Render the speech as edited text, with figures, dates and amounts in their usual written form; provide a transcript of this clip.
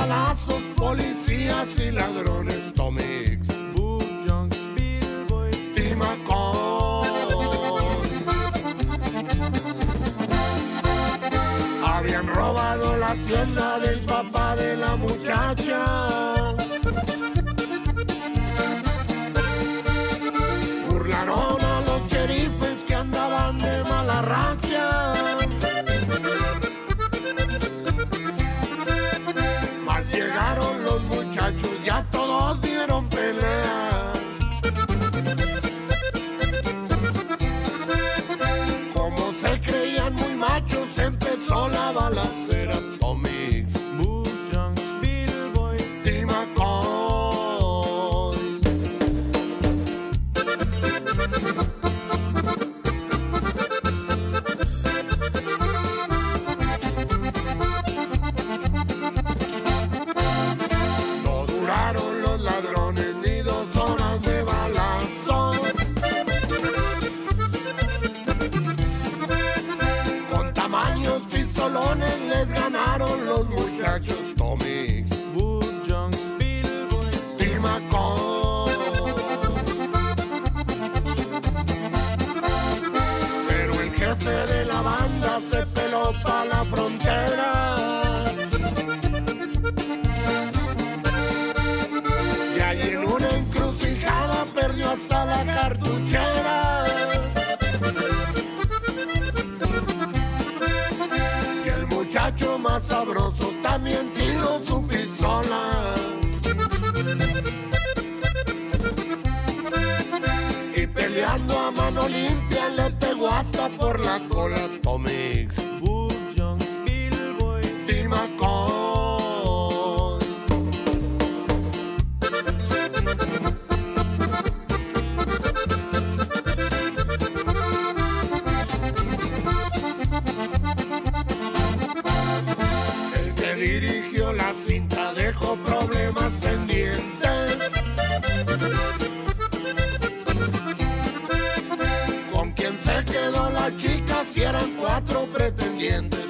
balazos, policías y ladrones. Tomix, Bulljongs, Billboy, Timacón. Habían robado la hacienda del papá de la muchacha. Burlaron a los sheriffes que andaban de mala racha. Mas llegaron los muchachos, ya todos dieron pelea. Como se creían muy machos, empezó la balacera. Tomix, Bulljongs, Billboy, Timacón. No duraron los ladrones ni 2 horas de balazo. Con tamaños pistolones les ganaron los muchachos. Tomix, Bulljongs, Billboy, Timacón. Pero el jefe de la banda se peló pa' la frontera. Y allí en una encrucijada perdió hasta la cartuchera. Y el muchacho más sabroso también tiró su pistola. Y peleando a mano limpia le pegó hasta por la cola. Tomix, Bulljongs, Billboy, Timacón. El que dirigió la cinta dejó problemas pendientes. Con quien se quedó la chica si eran 4 pretendientes.